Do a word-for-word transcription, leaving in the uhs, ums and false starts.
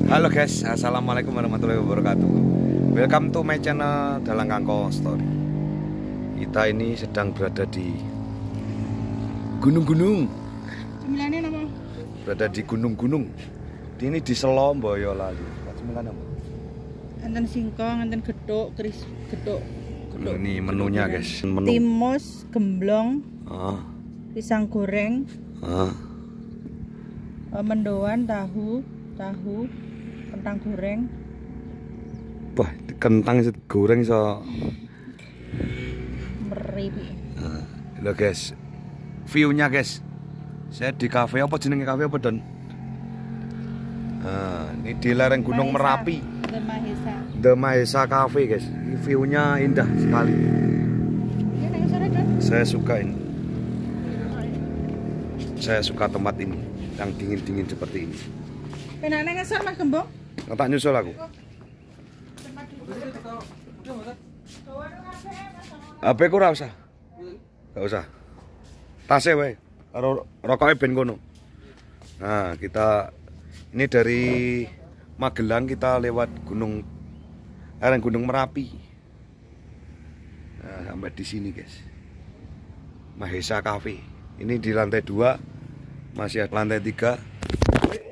Halo guys, assalamualaikum warahmatullahi wabarakatuh. Welcome to my channel Dalang Kangko Story. Kita ini sedang berada di gunung-gunung. Cemilannya apa? Berada di gunung-gunung. Ini di Selom Boyolali. Cemilan apa? Enten singkong, enten geduk, keris geduk. geduk. Ini menunya guys. Menu. Timus, gemblong, Ah, pisang goreng, ah. mendoan, tahu, tahu, kentang goreng. Wah, kentang itu goreng so. Meripi. Nah, halo guys. View-nya guys. Saya di kafe apa jenenge kafe apa Don? Nah, ini di lereng Gunung Mahesa. Merapi. The Mahesa. The Mahesa Cafe guys. Ini view-nya indah sekali. Ini nang sore kan? Saya suka ini. Saya suka tempat ini yang dingin-dingin seperti ini. Penane ngesor Mas Gembong? Nggak tak nyusul aku. H P ku ora usah. Enggak usah. Tasnya wae. Karo rokoke ben kono. Nah, kita ini dari Magelang kita lewat gunung lereng Gunung Merapi. Nah, sampai di sini, guys. Mahesa Cafe. Ini di lantai dua, masih ada lantai tiga.